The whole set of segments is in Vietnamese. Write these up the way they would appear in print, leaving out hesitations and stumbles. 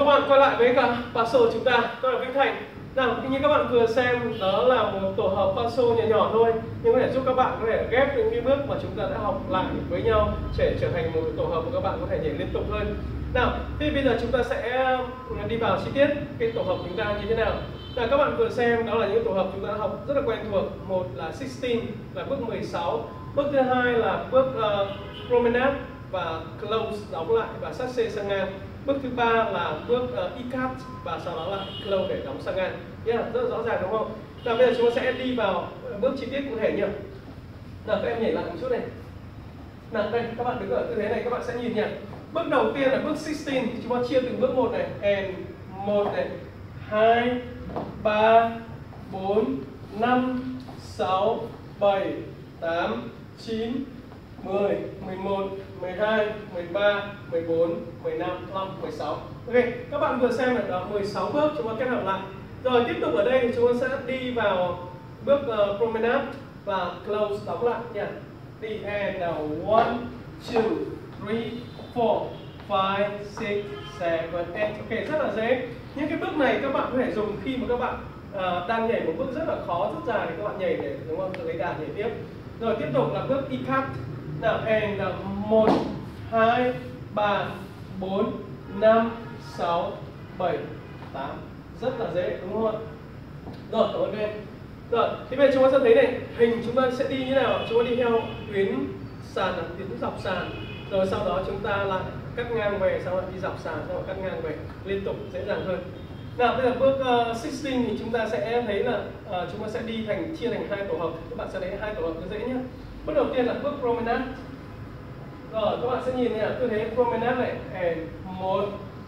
các bạn quay lại với cả passo của chúng ta. Tôi là Vĩnh Thành. Nào, như các bạn vừa xem, đó là một tổ hợp passo nhỏ nhỏ thôi, nhưng có thể giúp các bạn có thể ghép những cái bước mà chúng ta đã học lại với nhau để trở thành một tổ hợp mà các bạn có thể nhảy liên tục hơn. Nào, thì bây giờ chúng ta sẽ đi vào chi tiết cái tổ hợp của chúng ta như thế nào. Nào, các bạn vừa xem đó là những tổ hợp chúng ta đã học rất là quen thuộc. Một là 16 là bước 16, bước thứ hai là bước promenade và close đóng lại và sát C sang ngang. Bước thứ ba là bước e-cut và sau đó là close để đóng sang ngang. Yeah, rất là rõ ràng đúng không? Nào, bây giờ chúng ta sẽ đi vào bước chi tiết cụ thể nhỉ. Nào, các em nhảy lại một chút này. Nào, đây các bạn đứng ở tư thế này, các bạn sẽ nhìn nhỉ. Bước đầu tiên là bước 16, chúng ta chia từng bước một này, and 1 này, 2, 3, 4, 5, 6, 7, 8, 9, 10, 11, 12, 13, 14, 15, 15, 16. Ok, các bạn vừa xem là đó 16 bước chúng ta kết hợp lại. Rồi tiếp tục ở đây thì chúng ta sẽ đi vào bước promenade và close đóng lại nha. Đi and 1, 2, 3, 4, 5, 6, 7, 8. Ok, rất là dễ. Những cái bước này các bạn có thể dùng khi mà các bạn đang nhảy một bước rất là khó, rất dài thì các bạn nhảy để đúng không? Lấy đà nhảy tiếp. Rồi tiếp tục là bước e-cut. Nào, and 1, 2, 3, 4, 5, 6, 7, 8. Rất là dễ đúng không ạ? Rồi, cảm ơn các em. Rồi, thì bây giờ chúng ta sẽ thấy này, hình chúng ta sẽ đi như nào? Chúng ta đi theo tuyến sàn, tuyến dọc sàn. Rồi sau đó chúng ta lại cắt ngang về, sau đó đi dọc sàn, sau đó cắt ngang về, liên tục dễ dàng hơn. Nào, bây giờ bước 16 thì chúng ta sẽ thấy là chúng ta sẽ đi chia thành hai tổ hợp. Các bạn sẽ thấy hai tổ hợp dễ nhé. Bước đầu tiên là bước promenade. Rồi, các bạn sẽ nhìn này, tư thế promenade này, and 1,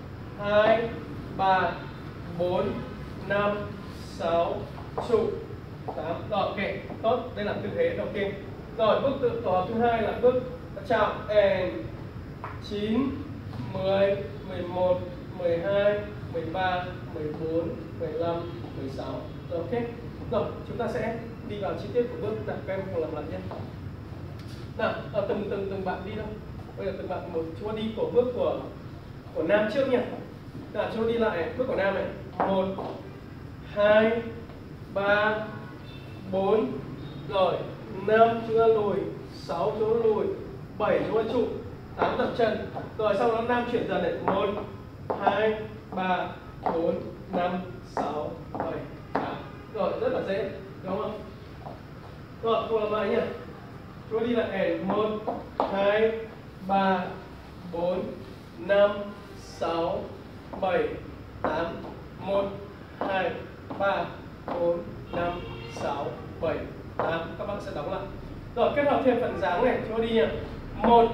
2, 3, 4, 5, 6, trụ, 8. Rồi, ok, tốt, đây là tư thế đầu tiên. Rồi, bước tổ hợp thứ hai là bước chạm, and 9, 10, 11, 12, 13, 14, 15, 16. Rồi, ok. Rồi, chúng ta sẽ đi vào chi tiết của bước. Nào, các em cùng làm lại nhé. Nào, từng bạn đi đâu. Bây giờ từng bạn một, chúng ta đi của bước của nam trước nhỉ. Nào, chúng ta đi lại bước của nam này. 1, 2, 3, 4, rồi 5 chúng ta lùi, 6 chúng ta lùi, 7 chúng ta trụ, 8 tập chân. Rồi sau đó nam chuyển dần này, 1, 2, 3, 4, 5, 6, 7, 8. Rồi, rất là dễ, đúng không? Rồi, cùng làm lại nhỉ. Chúng ta đi lại 1, 2, 3, 4, 5, 6, 7, 8. 1, 2, 3, 4, 5, 6, 7, 8. Các bạn sẽ đóng lại. Rồi, kết hợp thêm phần dáng này, chúng ta đi nhỉ. 1,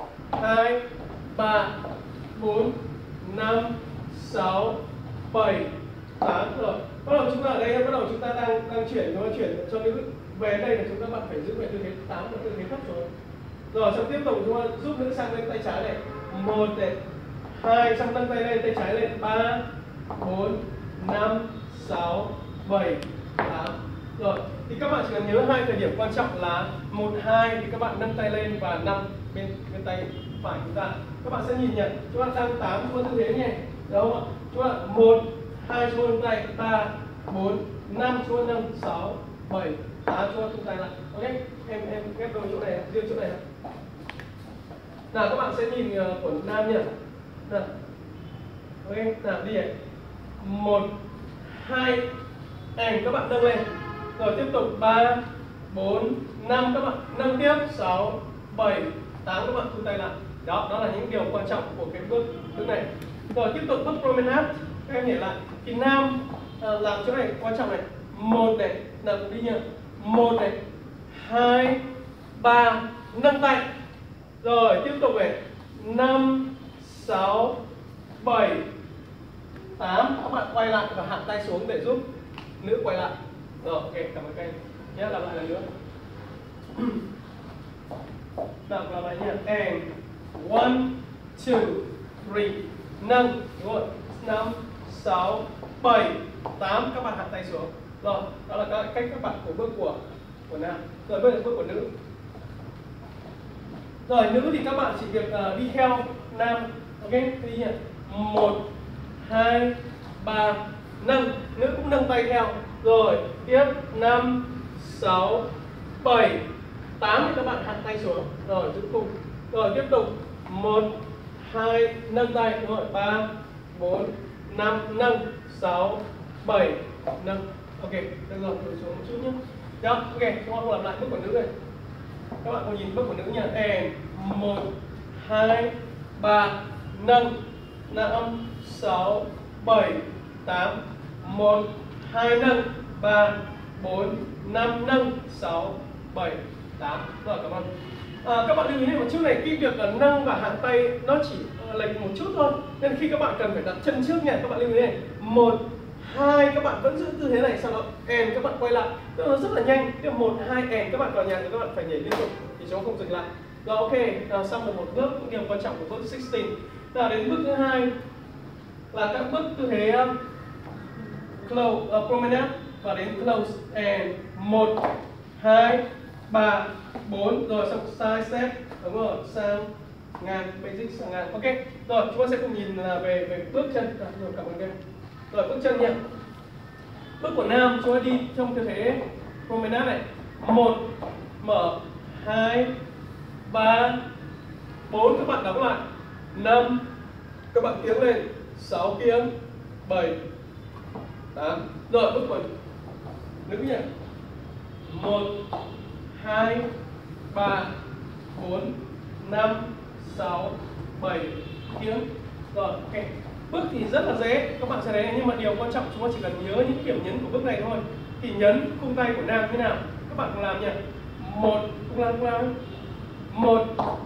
2, 3, 4, 5, 6, 7, 8. Rồi, bắt đầu chúng ta ở đây, bắt đầu chúng ta đang chuyển cho nữ về đây là chúng ta bạn phải giữ về tư thế 8 và tư thế thấp rồi. Rồi, xong tiếp tục chúng ta giúp nữ sang bên tay trái này. 1 này, 2, xong nâng tay lên, tay trái lên, 3, 4, 5, 6, 7, 8. Rồi, thì các bạn chỉ cần nhớ hai thời điểm quan trọng là 1, 2 thì các bạn nâng tay lên và 5 bên tay phải chúng ta. Các bạn sẽ nhìn nhận, chúng ta tăng 8 chúng ta tư thế nhé. Đúng không ạ? Chúng ta 1, 2 chúng ta nâng tay, 3, 4, 5 chúng ta nâng, 6, 7, 8 chúng ta tung tay lại. Ok, em ghép đôi chỗ này, riêng chỗ này. Nào, các bạn sẽ nhìn của nam nhỉ. Nào, ok, nào đi ạ. 1, 2, các bạn nâng lên. Rồi tiếp tục 3, 4, 5 các bạn nâng tiếp, 6, 7, 8 các bạn thu tay lại. Đó là những điều quan trọng của cái bước này. Rồi tiếp tục bước promenade, các em nhảy lại. Thì nam làm chỗ này quan trọng này. 1 này, nào đi nhỉ. 1 này, 2, 3, nâng tay. Rồi tiếp tục này. 5, 6, 7, 8. Các bạn quay lại và hạ tay xuống để giúp nữ quay lại. Rồi, ok, cảm ơn các em nhé. Làm lại lần nữa. Nào, làm lại nhé. And 1, 2, 3, nâng, đúng rồi. 5, 6, 7, 8. Các bạn hạ tay xuống. Rồi, đó là cách các bạn của bước của nam. Rồi bây giờ bước của nữ. Rồi nữ thì các bạn chỉ việc đi theo nam. Ok, đi nhỉ. 1, 2, 3, nâng. Nữ cũng nâng tay theo. Rồi, tiếp 5, 6, 7, 8 thì các bạn hạ tay xuống. Rồi, giữ cùng. Rồi, tiếp tục 1, 2, nâng tay. Rồi, 3, 4, 5, nâng. 6, 7, nâng. Ok, được rồi, đổi xuống một chút nhé. Được, ok, chúng ta làm lại bước của nữ này. Các bạn cùng nhìn bước của nữ nha. And 1, 2, 3, nâng. 5, 6, 7, 8, 1, 2, nâng. 3, 4, 5, nâng. 6, 7, 8. Rồi, cảm ơn. Các bạn lưu ý một chút này, cái việc nâng và hạ tay nó chỉ lệch một chút thôi, nên khi các bạn cần phải đặt chân trước nha. Các bạn lưu ý này, 1, 2 các bạn vẫn giữ tư thế này, sau đó and các bạn quay lại, tức là nó rất là nhanh. Tiếp 1, 2 and các bạn vào nhạc thì các bạn phải nhảy liên tục thì chúng không dừng lại. Rồi ok, xong được một bước, điều quan trọng của bước 16. Nào đến bước thứ hai là các bước tư thế close, promenade và đến close and 1, 2, 3, 4 rồi xong side step, đúng rồi, sang ngang, basic sang ngang. Ok, rồi chúng ta sẽ cùng nhìn là về bước chân. Rồi cảm ơn em. Rồi bước chân nha. Bước của nam chúng ta đi trong tư thế promenade này. 1 mở, 2, 3, 4 các bạn đóng lại, 5 các bạn tiến lên, 6 kiếng, 7, 8. Rồi bước của nữ nhỉ. 1, 2, 3, 4, 5, 6, 7 kiếng. Rồi ok. Bước thì rất là dễ, các bạn sẽ thấy, nhưng mà điều quan trọng chúng ta chỉ cần nhớ những điểm nhấn của bước này thôi. Thì nhấn khung tay của nam như nào? Các bạn cùng làm nhỉ. 1, cùng làm. 1,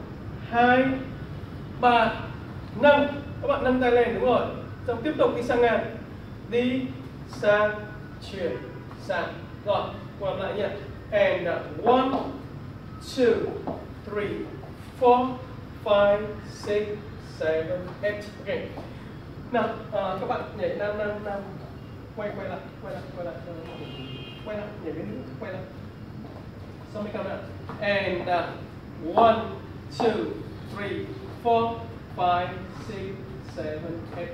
2, 3, nâng. Các bạn nâng tay lên, đúng rồi. Xong tiếp tục đi sang ngang. Đi, sang, chuyển, sang. Rồi, cùng làm lại nhỉ. And 1, 2, 3, 4, 5, 6, 7, 8. Ok. Nào, các bạn nhảy nam, quay lại, quay lại, nhảy bên nữa, quay lại. Xong mới cao nào. And 1, 2, 3, 4, 5, 6, 7, 8.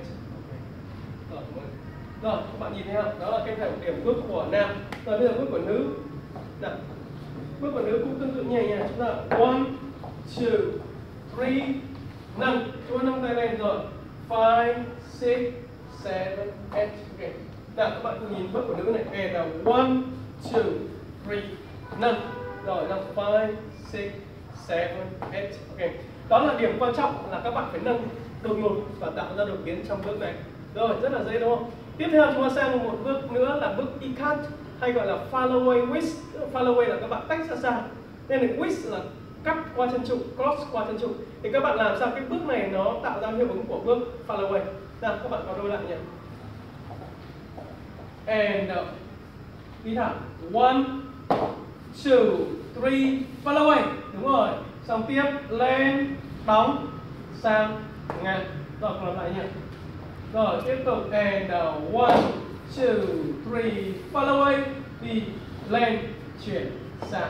Rồi, rồi, các bạn nhìn thấy không? Đó là cái điểm bước của nam. Rồi bây giờ bước của nữ. Nào, bước của nữ cũng tương tự nhẹ nhàng. Chúng ta 1, 2, 3, nâng. Chúng ta nâng tay lên rồi. 5, 6, 7, 8. Ok. Nào các bạn cùng nhìn bước của nữ này. Về là 1, 2, 3, nâng. Rồi là 5, 6, 7, 8. Ok. Đó là điểm quan trọng là các bạn phải nâng đột ngột và tạo ra đột biến trong bước này. Rồi rất là dễ đúng không? Tiếp theo chúng ta sang một bước nữa là bước E-cut hay gọi là follow away twist. Follow away là các bạn tách ra xa. Nên là twist là cắt qua chân trụ, cross qua chân trụ. Thì các bạn làm sao cái bước này nó tạo ra hiệu ứng của bước follow away. Nào các bạn vào đôi lại nhé. And đi thẳng. 1, 2, 3, follow away. Đúng rồi. Xong tiếp lên, đóng, sang, ngang. Rồi làm lại nhé. Rồi tiếp tục and 1, 2, 3, follow away, đi lên, chuyển, sang.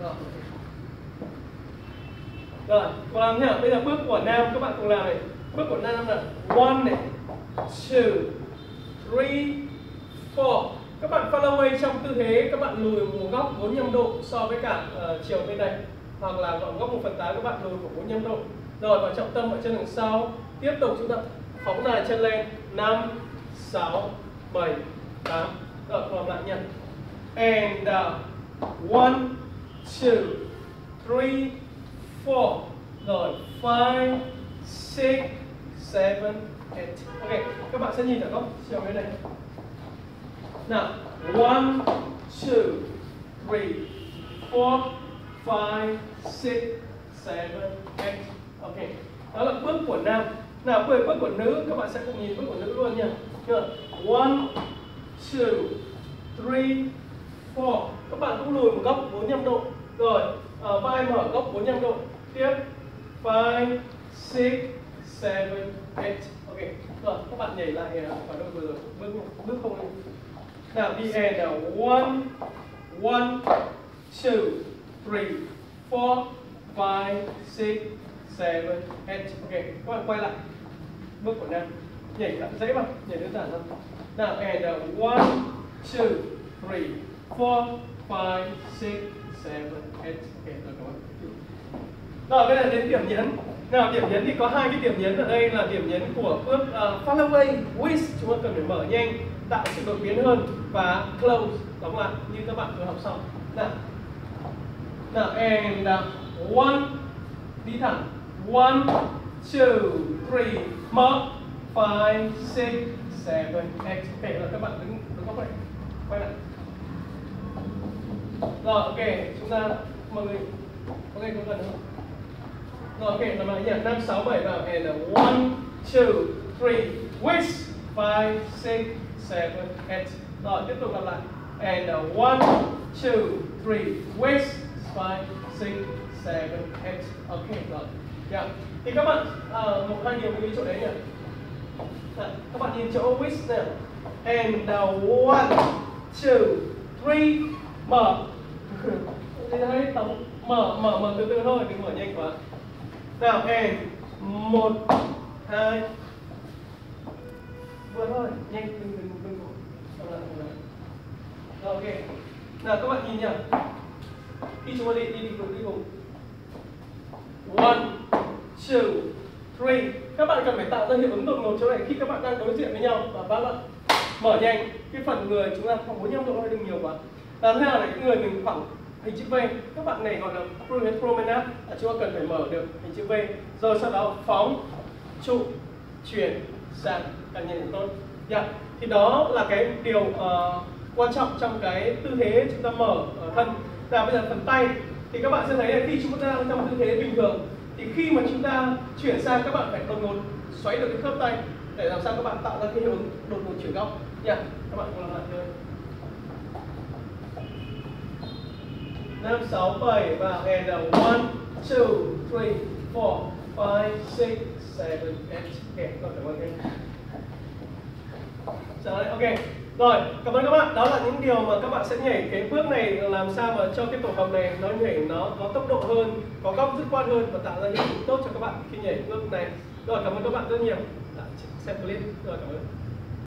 Rồi cùng làm nhá. Bây giờ bước của nam các bạn cùng làm này. Bước của nam là 1 này, 2, 3, 4. Các bạn follow away trong tư thế các bạn lùi một góc 45 độ so với cả chiều bên này, hoặc là góc 1/8 các bạn lùi của 45 độ. Rồi và trọng tâm ở chân đằng sau. Tiếp tục chúng ta phóng dài chân lên. 5, 6, 7, 8. Rồi làm lại nha. And 1, 2, 3, 4. Rồi 5, 6, 7, 8. Ok, các bạn sẽ nhìn ở góc chiều bên này. Nào, 1, 2, 3, 4, 5, 6, 7, 8. Ok, đó là bước của nam. Nào, bước của nữ, các bạn sẽ cùng nhìn bước của nữ luôn nha. 1, 2, 3, 4. Các bạn cũng lùi một góc 45 độ. Rồi, vai mở góc 45 độ. Tiếp 5, 6, 7, 8. Ok, rồi các bạn nhảy lại vào đôi vừa rồi, bước không lên. Nào, đi and 1, 1, 2, 3, 4, 5, 6, 7, 8. Ok, các bạn quay lại bước của nam. nhảy dễ mà, nhảy đơn giản thôi. Nào, and 1, 2, 3, 4, 5, 6, 7, 8. Ok, rồi các bạn. Rồi bây giờ đến điểm nhấn. Nào, điểm nhấn thì có hai cái điểm nhấn ở đây là điểm nhấn của bước follow away, with chúng ta cần phải mở nhanh, tạo sự đột biến hơn, và close đóng lại như các bạn vừa học xong. Nào, and 1, đi thẳng, 1, 2, 3, mở, 5, 6, 7, 8. Ok, rồi các bạn đứng góc này, quay lại. Rồi, ok, chúng ta mọi người, ok, không cần nữa. Rồi, ok, làm lại nhỉ, 5, 6, 7 vào, and 1, 2, 3, with, 5, 6, 7, 8. Rồi, tiếp tục làm lại, and 1, 2, 3, with, 5, 6, 7, 8. Ok, rồi. Yeah. Thì các bạn, một hai điều lưu ý chỗ đấy nhỉ. Các bạn nhìn chỗ with nào. And 1, 2, 3, mở. Đấy, tổng mở từ từ thôi, đừng mở nhanh quá. Nào, and 1, 2, vừa thôi, nhanh, đừng. Rồi, ok. Nào, các bạn nhìn nhá. Khi chúng ta đi cùng. 1, 2, 3. Các bạn cần phải tạo ra hiệu ứng đột ngột chỗ này khi các bạn đang đối diện với nhau và các bạn mở nhanh cái phần người chúng ta khoảng 45 độ thôi, đừng nhiều quá. Làm thế nào để cái người mình khoảng hình chữ V, các bạn này gọi là promenade, chúng ta cần phải mở được hình chữ V, rồi sau đó phóng, trụ, chuyển sang càng nhanh càng tốt. Yeah. Thì đó là cái điều quan trọng trong cái tư thế chúng ta mở thân. Và bây giờ phần tay thì các bạn sẽ thấy là khi chúng ta đang trong tư thế bình thường thì khi mà chúng ta chuyển sang các bạn phải đột ngột xoáy được cái khớp tay để làm sao các bạn tạo ra cái hiệu ứng đột ngột chuyển góc. Yeah. Các bạn cùng làm lại thôi. 5, 6, 7 vào, and 1, 2, 3, 4, 5, 6, 7, 8. Ok, rồi cảm ơn anh. Rồi, ok. Rồi, cảm ơn các bạn. Đó là những điều mà các bạn sẽ nhảy cái bước này làm sao mà cho cái tổ hợp này nó nhảy nó có tốc độ hơn, có góc dứt khoát hơn và tạo ra hiệu ứng tốt cho các bạn khi nhảy bước này. Rồi, cảm ơn các bạn rất nhiều đã xem clip. Rồi, cảm ơn.